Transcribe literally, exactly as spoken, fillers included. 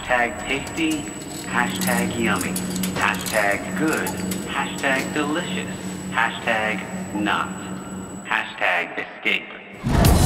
Hashtag tasty, hashtag yummy, hashtag good, hashtag delicious, hashtag not, hashtag escape.